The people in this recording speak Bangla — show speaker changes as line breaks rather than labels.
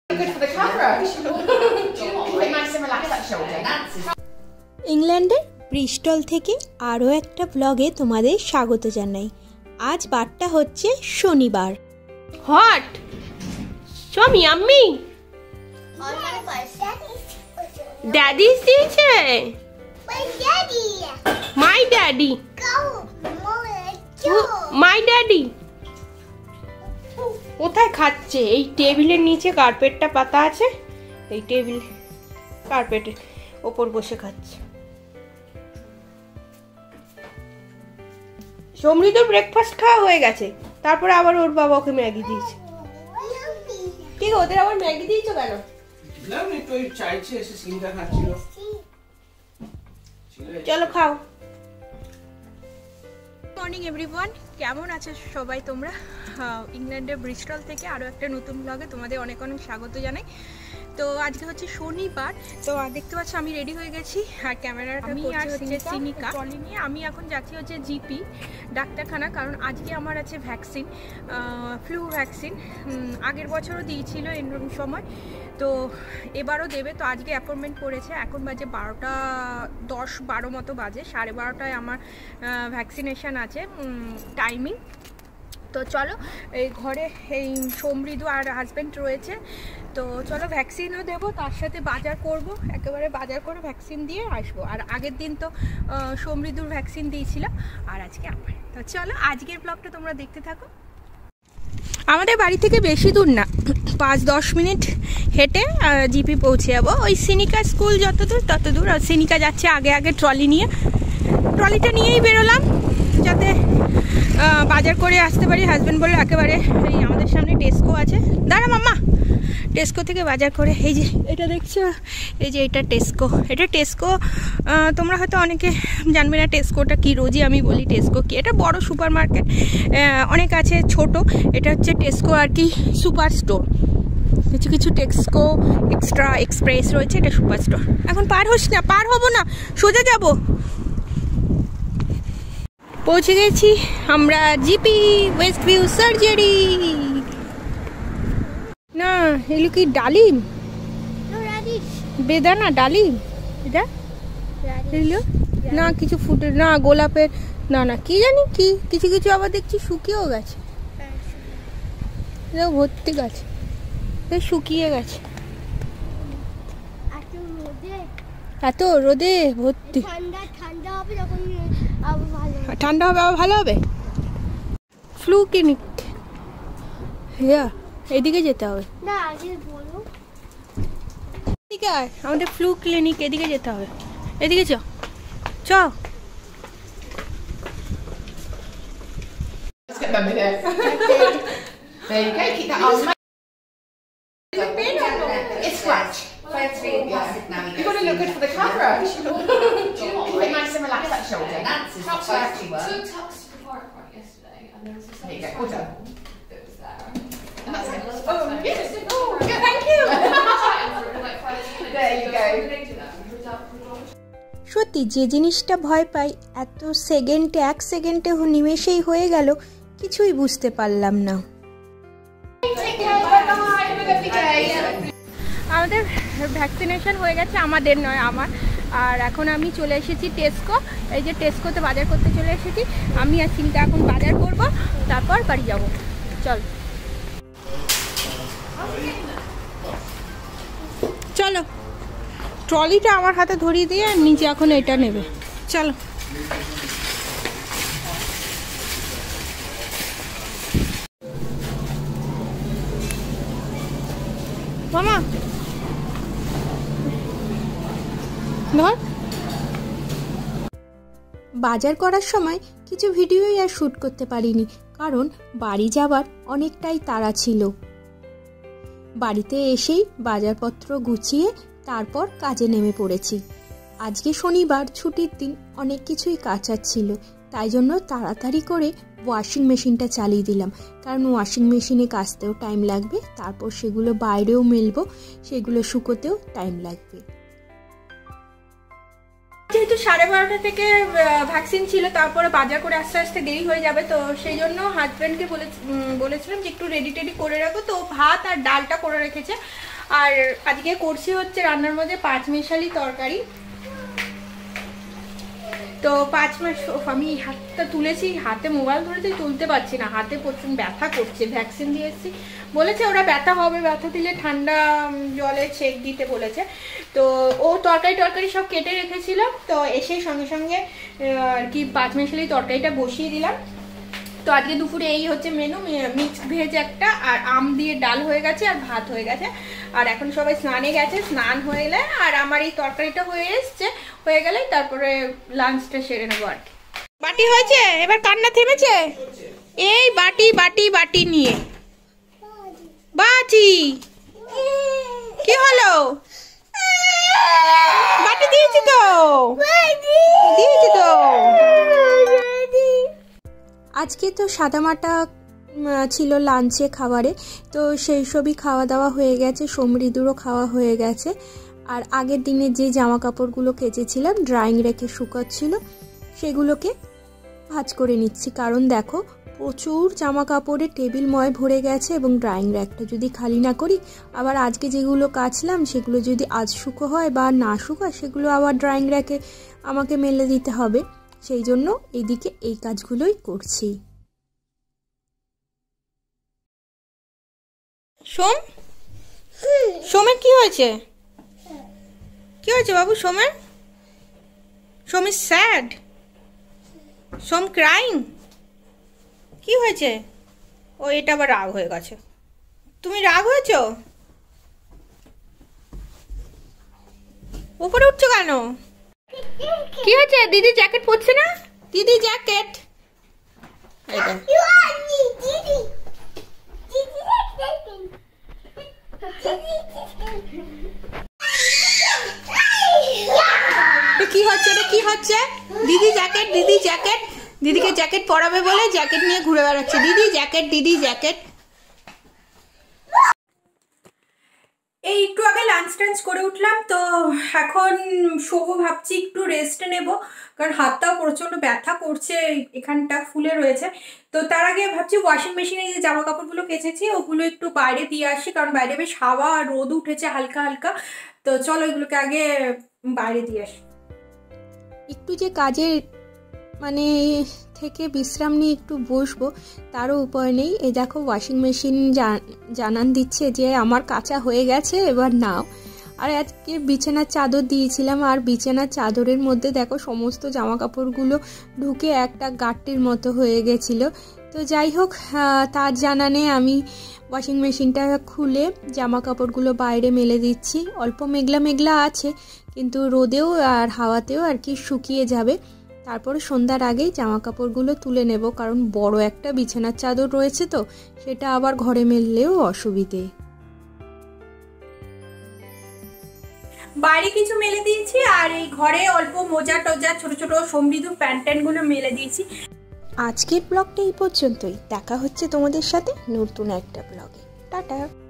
Good for the camera. Quite nice and relaxed that shoulder.
ইংল্যান্ডের ব্রিস্টল থেকে আরও একটা ব্লগে তোমাদের স্বাগত জানাই। আজ বারটা হচ্ছে শনিবার।
হট সমি আম্মি ড্যাডি দিয়েছে মাই ড্যাডি মাই ড্যাডি কোথায় খাচ্ছে? এই টেবিলের নিচে কার্পেটটা পাতা আছে, এই টেবিল কার্পেটের ওপর বসে খাচ্ছে। সমৃদ্ধ ব্রেকফাস্ট খাওয়া হয়ে গেছে, তারপরে আবার ওর বাবা ওকে ম্যাগি দিয়েছে। ঠিক আছে, ওদের আবার ম্যাগি দিয়েছো কেন? চলো খাও। মর্নিং এভরিওয়ান, কেমন আছো সবাই তোমরা? ইংল্যান্ডের ব্রিস্টল থেকে আরও একটা নতুন ব্লগে তোমাদের অনেক অনেক স্বাগত জানাই। তো আজকে হচ্ছে শনিবার, তো দেখতে পাচ্ছ আমি রেডি হয়ে গেছি আর ক্যামেরাটা হচ্ছে সিনিকা ট্রলি নিয়ে। আমি এখন যাচ্ছি হচ্ছে জিপি ডাক্তারখানা, কারণ আজকে আমার আছে ভ্যাকসিন, ফ্লু ভ্যাকসিন। আগের বছরও দিয়েছিল এরকম সময়, তো এবারও দেবে। তো আজকে অ্যাপয়েন্টমেন্ট করেছে। এখন বাজে 12টা 10-12 মতো বাজে, 12:30টায় আমার ভ্যাকসিনেশান আছে টাইমিং। তো চলো, এই ঘরে এই সমৃদ্ধ আর হাজব্যান্ড রয়েছে, তো চলো ভ্যাকসিনও দেবো, তার সাথে বাজার করব, একেবারে বাজার করে ভ্যাকসিন দিয়ে আসবো। আর আগের দিন তো সমৃদ্ধর ভ্যাকসিন দিয়েছিলাম, আর আজকে আমার। তো চলো আজকের ব্লগটা তোমরা দেখতে থাকো। আমাদের বাড়ি থেকে বেশি দূর না, 5-10 মিনিট হেঁটে জিপি পৌঁছে যাবো। ওই সিনিকা স্কুল যত দূর তত দূর। আর সিনিকা যাচ্ছে আগে আগে ট্রলি নিয়ে, ট্রলিটা নিয়েই বেরোলাম যাতে বাজার করে আসতে পারি। হাজব্যান্ড বললো একেবারে এই আমাদের সামনে টেস্কো আছে, দাঁড়া মাম্মা, টেস্কো থেকে বাজার করে। এই যে এটা দেখছো, এই যে এটা টেস্কো, এটা টেস্কো তোমরা হয়তো অনেকে জানবে না টেস্কোটা কি, রোজই আমি বলি টেস্কো কি। এটা বড় সুপার মার্কেট, অনেক আছে ছোট, এটা হচ্ছে টেস্কো আর কি সুপার স্টোর। কিছু কিছু টেস্কো এক্সট্রা এক্সপ্রেস রয়েছে, এটা সুপার স্টোর। এখন পার হোস না, পার হবো না, সোজা যাবো। পৌঁছে গেছি আমরা জিপি ওয়েস্ট ভিউ সার্জারি। না এগুলো কি ডালিম, বেদানা ডালিম, এটা এগুলো না কিছু ফুটের না, গোলাপের না, না কি জানি কি, কিছু কিছু আবার দেখছি শুকিয়েও গেছে, ভর্তি গাছ শুকিয়ে গেছে, এত রোদে ভর্তি। ঠান্ডা হবে আবার ভালো হবে। ফ্লু ক্লিনিক, হ্যাঁ এদিকে যেতে হবে, আমাদের ফ্লু ক্লিনিক এদিকে যেতে হবে, এদিকে চ চ।
There you go, keep that on. It's scratch. You've got to look good for the camera. Quite nice and relaxed that shoulder.
Nancy's supposed to work. Took Tux to the park right yesterday, and there was a
There you go, well done.
that was there.
And that's it. Oh, yes. Oh, yeah, thank you. There you go.
সত্যি যে জিনিসটা ভয় পাই এত সেকেন্ডে, 1 সেকেন্ডে নিমেষেই হয়ে গেল, কিছুই বুঝতে পারলাম না। আমাদের ভ্যাকসিনেশন হয়ে গেছে, আমাদের নয় আমার। আর এখন আমি চলে এসেছি টেস্কো, এই যে টেস্কোতে বাজার করতে চলে এসেছি। আমি আর চিন্তা এখন বাজার করব, তারপর বাড়ি যাব। চল চলো, ট্রলিটা আমার হাতে ধরিয়ে দিয়ে নিচে এখন এটা নেবে, চলো। মামা ধর। বাজার করার সময় কিছু ভিডিওই আর শ্যুট করতে পারিনি, কারণ বাড়ি যাবার অনেকটাই তাড়া ছিল। বাড়িতে এসেই বাজারপত্র গুছিয়ে তারপর কাজে নেমে পড়েছি। আজকে শনিবার, ছুটির দিন, অনেক কিছুই কাচার ছিল, তাই জন্য তাড়াতাড়ি করে ওয়াশিং মেশিনটা চালিয়ে দিলাম, কারণ ওয়াশিং মেশিনে কাচতেও টাইম লাগবে, তারপর সেগুলো বাইরেও মেলবো, সেগুলো শুকোতেও টাইম লাগবে। যেহেতু 12:30 থেকে ভ্যাকসিন ছিল, তারপরে বাজার করে আস্তে আস্তে দেরি হয়ে যাবে, তো সেই জন্য হাজব্যান্ডকে বলেছিলাম যে একটু রেডি টেডি করে রাখো। তো ভাত আর ডালটা করে রেখেছে,
আর আজকে করছি হচ্ছে রান্নার মধ্যে পাঁচমেশালি তরকারি। তো আমি হাতটা তুলেছি, হাতে মোবাইল ধরেছি, তুলতে পারছি না, হাতে প্রচুর ব্যথা করছে। ভ্যাকসিন দিয়ে এসেছি, বলেছে ওরা ব্যথা হবে, ব্যথা দিলে ঠান্ডা জলে ছেঁক দিতে বলেছে। তো ও তরকারি সব কেটে রেখেছিলাম, তো এসে সঙ্গে সঙ্গে আর কি পাঁচমেশালি তরকারিটা বসিয়ে দিলাম। তো আজকে দুপুরে এই হচ্ছে মেনু, মিক্সড ভেজ একটা, আর আম দিয়ে ডাল হয়ে গেছে, আর ভাত হয়ে গেছে। আর এখন সবাই স্নানে গেছে, স্নান হয়ে গেলে আর আমার এই তরকারিটা হয়ে গেলে তারপরে লাঞ্চটা সেরে নেবো আর কি। বাটি হয়েছে, এবার কান্না থেমেছে। এই বাটি নিয়ে বাটি কি হলো? বাটি দিয়েছি তো।
আজকে তো সাদামাটা ছিল লাঞ্চে খাবারে, তো সেই সবই খাওয়া দাওয়া হয়ে গেছে, সমৃদ্ধরও খাওয়া হয়ে গেছে। আর আগের দিনে যে জামা কাপড়গুলো কেচেছিলাম ড্রাইং রেখে শুকাচ্ছিল, সেগুলোকে ভাঁজ করে নিচ্ছি। কারণ দেখো প্রচুর জামা কাপড়ে টেবিলময় ভরে গেছে, এবং ড্রাইং র্যাকটা যদি খালি না করি, আবার আজকে যেগুলো কাচলাম সেগুলো যদি আজ শুকো হয় বা না শুকোয়, সেগুলো আবার ড্রাইং র্যাকে আমাকে মেলে দিতে হবে। সেই জন্য এইদিকে এই কাজগুলোই করছি।
সোমের কি হয়েছে? কি হয়েছে বাবু সোমের? Som is sad, Som crying. কি হয়েছে? ও এটা আবার রাগ হয়ে গেছে। তুমি রাগ হয়েছ? উপরে উঠছো কেন? কি হয়েছে? দিদি জ্যাকেট পরছে না? দিদি জ্যাকেট কি হচ্ছে? এটা কি হচ্ছে? দিদি জ্যাকেট দিদিকে জ্যাকেট পরাবে বলে জ্যাকেট নিয়ে ঘুরে বেড়াচ্ছে। দিদি জ্যাকেট। এই একটু আগে লাঞ্চ টাঞ্চ করে উঠলাম, তো এখন শোবো ভাবছি, একটু রেস্ট নেব, কারণ হাতটাও প্রচণ্ড ব্যথা করছে, এখানটা ফুলে রয়েছে। তো তার আগে ভাবছি ওয়াশিং মেশিনে যে জামা কাপড়গুলো কেচেছি ওগুলো একটু বাইরে দিয়ে আসি, কারণ বাইরে বেশ হাওয়া আর রোদ উঠেছে হালকা হালকা। তো চলো এগুলোকে আগে বাইরে দিয়ে আসি।
একটু যে কাজের থেকে বিশ্রাম নিয়ে একটু বসবো, তারও উপায় নেই। এই দেখো ওয়াশিং মেশিন জানান দিচ্ছে যে আমার কাঁচা হয়ে গেছে, এবার নাও। আর আজকে বিছানার চাদর দিয়েছিলাম, আর বিছানার চাদরের মধ্যে দেখো সমস্ত জামা কাপড়গুলো ঢুকে একটা গাঁটটির মতো হয়ে গেছিলো। তো যাই হোক, তার জানানে আমি ওয়াশিং মেশিনটা খুলে জামা কাপড়গুলো বাইরে মেলে দিচ্ছি। অল্প মেঘলা আছে, কিন্তু রোদেও আর হাওয়াতেও আর কি শুকিয়ে যাবে। তারপরে সন্ধ্যার আগেই জামা কাপড়গুলো তুলে নেব, কারণ বড় একটা বিছানার চাদর রয়েছে, তো সেটা আবার ঘরে মেললেও অসুবিধে।
বাইরে কিছু মেলে দিয়েছি, আর এই ঘরে অল্প মোজা টোজা ছোট ছোট সমৃদ্ধ প্যান্ট গুলো মেলে দিয়েছি।
আজকের ব্লগটা এই পর্যন্তই। দেখা হচ্ছে তোমাদের সাথে নতুন একটা ব্লগে। টাটা।